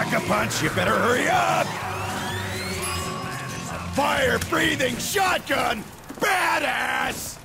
Pack-a-punch, you better hurry up! Fire-breathing shotgun! Badass!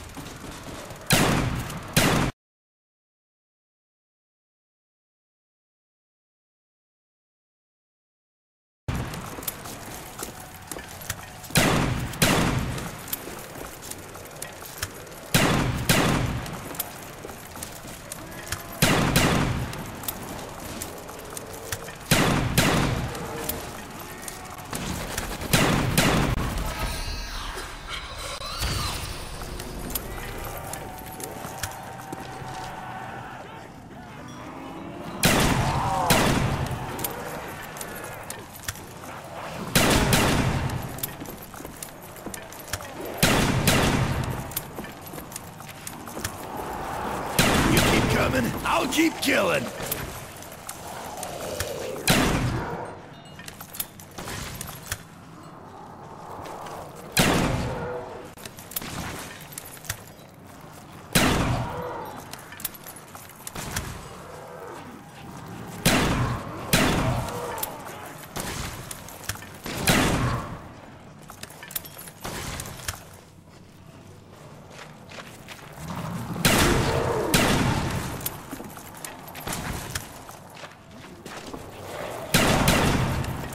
I'll keep killing!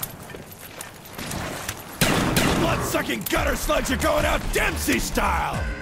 Blood-sucking gutter slugs are going out Dempsey style!